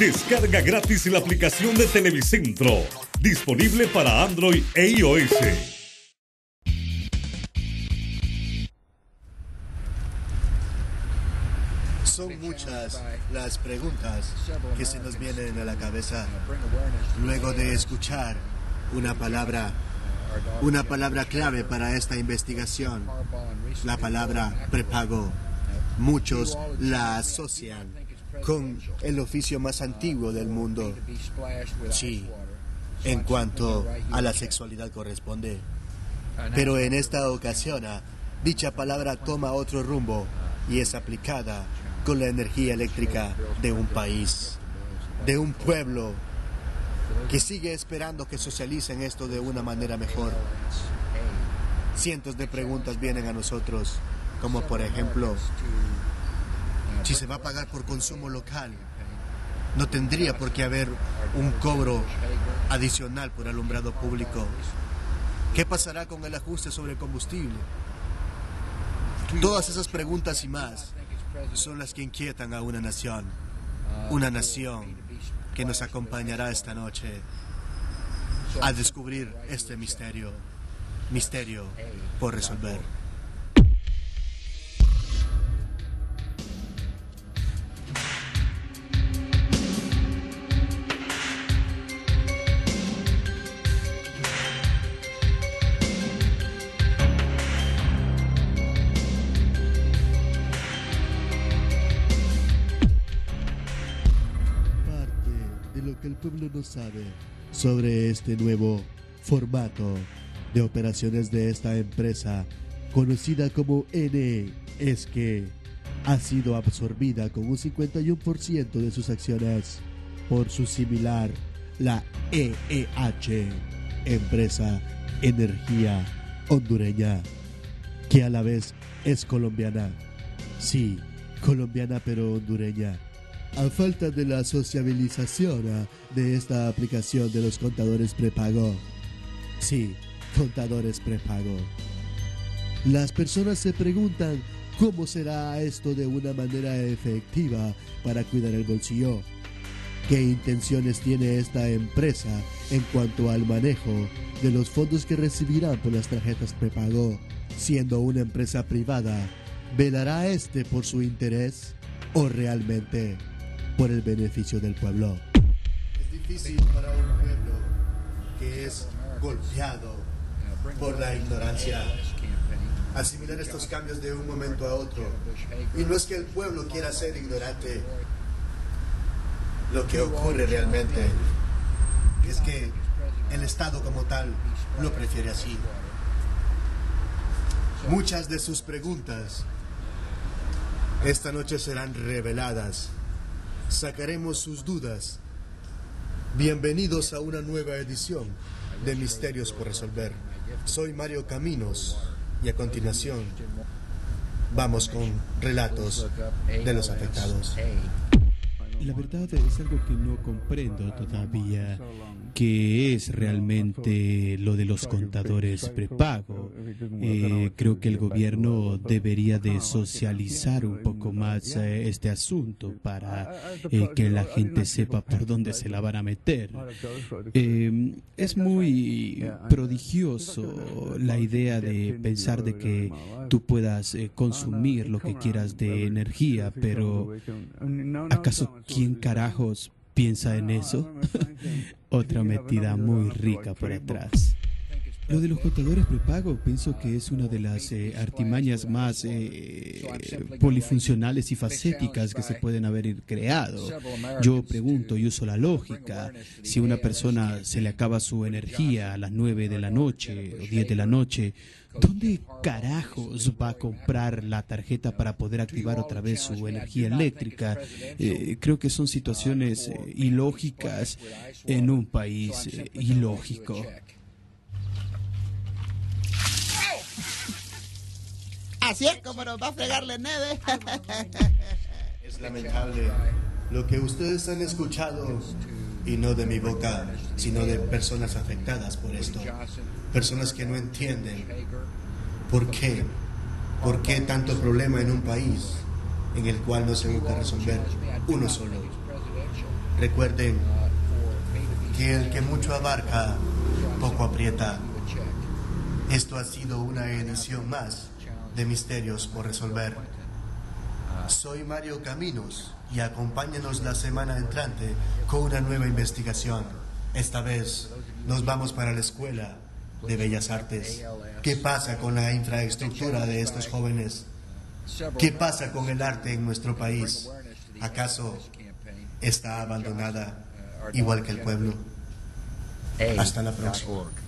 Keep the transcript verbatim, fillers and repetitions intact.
Descarga gratis la aplicación de Televicentro, disponible para Android e iOS. Son muchas las preguntas que se nos vienen a la cabeza luego de escuchar una palabra, una palabra clave para esta investigación, la palabra prepago. Muchos la asocian con el oficio más antiguo del mundo, sí, en cuanto a la sexualidad corresponde. Pero en esta ocasión, dicha palabra toma otro rumbo y es aplicada con la energía eléctrica de un país, de un pueblo que sigue esperando que socialicen esto de una manera mejor. Cientos de preguntas vienen a nosotros, como por ejemplo, si se va a pagar por consumo local, no tendría por qué haber un cobro adicional por alumbrado público. ¿Qué pasará con el ajuste sobre el combustible? Todas esas preguntas y más son las que inquietan a una nación, una nación que nos acompañará esta noche a descubrir este misterio, misterio por resolver. Que el pueblo no sabe sobre este nuevo formato de operaciones de esta empresa conocida como N E es que ha sido absorbida con un cincuenta y uno por ciento de sus acciones por su similar, la E E H, Empresa Energía Hondureña, que a la vez es colombiana. Sí, colombiana pero hondureña. A falta de la sociabilización de esta aplicación de los contadores prepago. Sí, contadores prepago. Las personas se preguntan cómo será esto de una manera efectiva para cuidar el bolsillo. ¿Qué intenciones tiene esta empresa en cuanto al manejo de los fondos que recibirán por las tarjetas prepago? Siendo una empresa privada, ¿velará este por su interés o realmente por el beneficio del pueblo? Es difícil para un pueblo que es golpeado por la ignorancia asimilar estos cambios de un momento a otro. Y no es que el pueblo quiera ser ignorante. Lo que ocurre realmente es que el Estado como tal lo prefiere así. Muchas de sus preguntas esta noche serán reveladas. Sacaremos sus dudas. Bienvenidos a una nueva edición de Misterios por Resolver. Soy Mario Caminos y a continuación vamos con relatos de los afectados. La verdad es algo que no comprendo todavía, que es realmente lo de los contadores prepago. Eh, creo que el gobierno debería de socializar un poco más eh, este asunto para eh, que la gente sepa por dónde se la van a meter. Eh, es muy prodigioso la idea de pensar de que tú puedas eh, consumir lo que quieras de energía, pero ¿acaso quién carajos piensa en eso? Otra metida muy rica por atrás. Lo de los contadores prepago pienso que es una de las eh, artimañas más eh, polifuncionales y facéticas que se pueden haber creado. Yo pregunto y uso la lógica. Si a una persona se le acaba su energía a las nueve de la noche o diez de la noche, ¿dónde carajos va a comprar la tarjeta para poder activar otra vez su energía eléctrica? Eh, creo que son situaciones eh, ilógicas en un país eh, ilógico. Así es como nos va a fregarle Neve. Es lamentable lo que ustedes han escuchado, y no de mi boca, sino de personas afectadas por esto. Personas que no entienden por qué, por qué tanto problema en un país en el cual no se busca resolver uno solo. Recuerden que el que mucho abarca, poco aprieta. Esto ha sido una edición más de Misterios por Resolver. Soy Mario Caminos y acompáñenos la semana entrante con una nueva investigación. Esta vez nos vamos para la Escuela de Bellas Artes. ¿Qué pasa con la infraestructura de estos jóvenes? ¿Qué pasa con el arte en nuestro país? ¿Acaso está abandonada igual que el pueblo? Hasta la próxima.